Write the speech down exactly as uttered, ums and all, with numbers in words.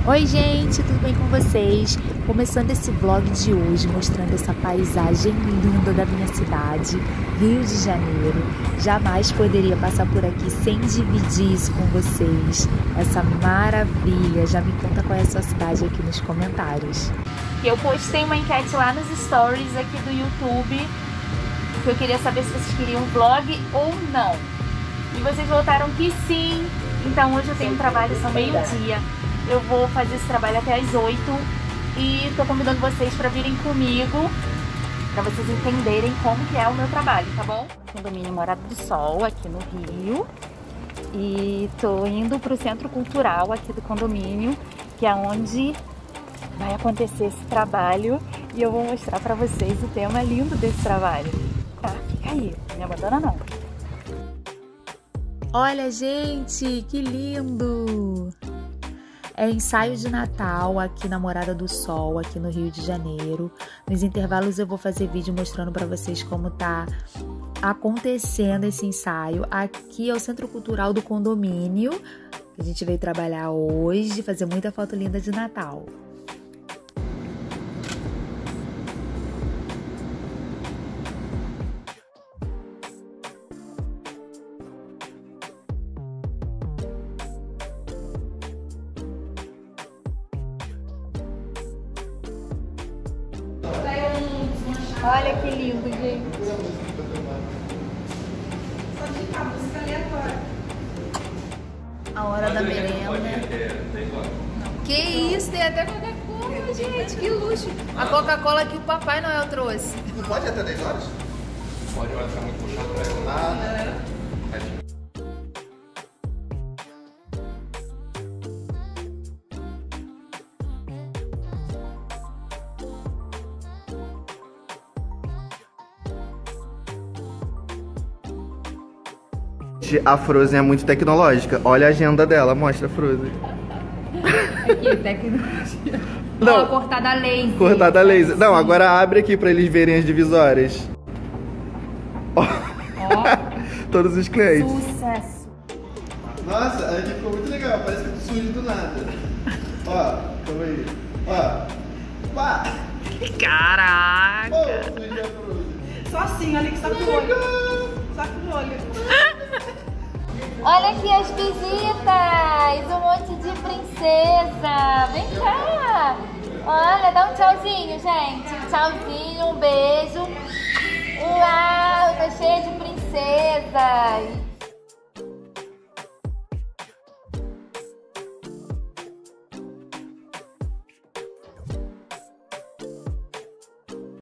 Oi gente, tudo bem com vocês? Começando esse vlog de hoje mostrando essa paisagem linda da minha cidade, Rio de Janeiro. Jamais poderia passar por aqui sem dividir isso com vocês, essa maravilha. Já me conta qual é a sua cidade aqui nos comentários. Eu postei uma enquete lá nos stories aqui do YouTube, que eu queria saber se vocês queriam vlog ou não. E vocês votaram que sim, então hoje eu tenho um trabalho, são meio-dia. Eu vou fazer esse trabalho até às oito e tô convidando vocês para virem comigo, para vocês entenderem como que é o meu trabalho, tá bom? Condomínio Morada do Sol, aqui no Rio. E tô indo pro Centro Cultural aqui do condomínio, que é onde vai acontecer esse trabalho. E eu vou mostrar para vocês o tema lindo desse trabalho. Tá, fica aí, não me abandona não. Olha, gente, que lindo! É ensaio de Natal aqui na Morada do Sol, aqui no Rio de Janeiro. Nos intervalos eu vou fazer vídeo mostrando para vocês como tá acontecendo esse ensaio. Aqui é o Centro Cultural do condomínio, que a gente veio trabalhar hoje, fazer muita foto linda de Natal. Olha que lindo, gente. Só digitar música aleatória. A hora da merenda. Que isso, tem até Coca-Cola, gente, que luxo. A Coca-Cola que o Papai Noel trouxe. Não pode ir até dez horas? Pode, vai ficar muito puxado pra ela. Ah, a Frozen é muito tecnológica. Olha a agenda dela, mostra a Frozen. Aqui, tecnologia. Não, Ó, cortada a laser. cortada a laser. Não, agora abre aqui pra eles verem as divisórias. Ó. Ó. Todos os clientes. Sucesso. Nossa, aqui ficou muito legal. Parece que surge do nada. Ó, calma aí. Ó. Pá! Caraca. Oh, surgiu a Frozen. Só assim, olha que só com o olho. Só com o olho. Olha aqui as visitas, um monte de princesa. Vem cá. Olha, dá um tchauzinho, gente. Tchauzinho, um beijo. Uau, tá cheia de princesas.